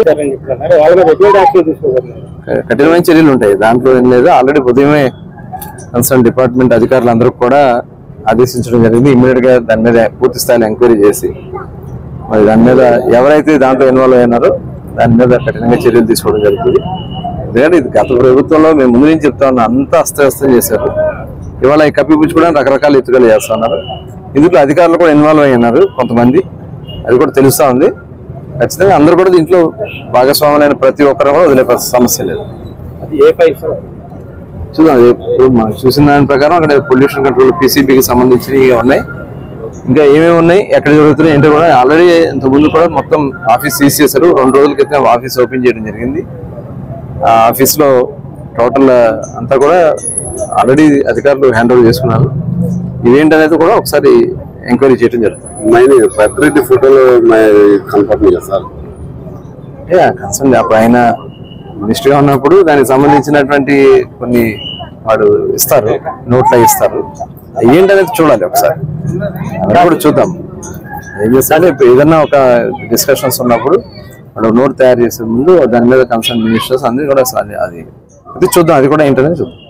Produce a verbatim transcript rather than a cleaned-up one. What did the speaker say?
చేశారని చెప్తున్నారు. వాళ్ళ మీద ఎటువంటి యాక్షన్ తీసుకోబోతున్నారు? కఠినమైన చర్యలు ఉంటాయి, దాంట్లో ఏం లేదు. ఆల్రెడీ ఉదయమే కన్సర్న్ డిపార్ట్మెంట్ అధికారులందరూ కూడా ఆదేశించడం జరిగింది. ఇమ్మీడియట్ గా దాని మీద పూర్తి స్థాయిలో ఎంక్వైరీ చేసి మరి దాని మీద ఎవరైతే దాంట్లో ఇన్వాల్వ్ అయినారో దాని మీద కఠినంగా చర్యలు తీసుకోవడం జరుగుతుంది. ఎందుకంటే ఇది గత ప్రభుత్వంలో మేము ముందు నుంచి చెప్తా ఉన్నాం, అంతా అస్తవ్యస్తం చేశారు. ఇవాళ ఈ కప్పిపుచ్చుకోవడానికి రకరకాల ఎత్తుకలు చేస్తున్నారు. ఇందులో అధికారులు కూడా ఇన్వాల్వ్ అయి ఉన్నారు కొంతమంది, అది కూడా తెలుస్తా ఉంది. ఖచ్చితంగా అందరూ కూడా దీంట్లో భాగస్వాములైన ప్రతి ఒక్కరు కూడా వదిలే సమస్య లేదు. చూద్దాం, ఇప్పుడు మనం చూసిన దాని ప్రకారం అక్కడ పొల్యూషన్ కంట్రోల్ పీసీబీకి సంబంధించినవి ఉన్నాయి. ఇంకా ఏమేమి ఉన్నాయి, ఎక్కడ జరుగుతున్నాయి ఏంటో కూడా ఆల్రెడీ ఇంతకుముందు కూడా మొత్తం ఆఫీస్ సీజ్ చేశారు. రెండు రోజుల క్రితం ఆఫీస్ ఓపెన్ చేయడం జరిగింది. ఆ ఆఫీస్ లో టోటల్ అంతా కూడా ఆల్రెడీ అధికారులు హ్యాండ్ ఓవర్ చేసుకున్నారు. ఇదేంటనేది కూడా ఒకసారి ఎంక్వైరీ చేయడం జరుగుతుంది. ప్రకృతి ఫోటోలు కనపడుతుంది సార్, కన్సర్న్ అప్పుడు ఆయన మినిస్టర్గా ఉన్నప్పుడు దానికి సంబంధించినటువంటి కొన్ని వాడు ఇస్తారు, నోట్లో ఇస్తారు. ఏంటనేది చూడాలి ఒకసారి, అలా కూడా చూద్దాం. ఏం చేస్తారంటే ఇప్పుడు ఏదన్నా ఒక డిస్కషన్స్ ఉన్నప్పుడు వాడు నోట్ తయారు చేసే ముందు దాని మీద కన్సర్న్ మినిస్టర్స్ అందరూ కూడా అది అది చూద్దాం, అది కూడా ఏంటనేది చూద్దాం.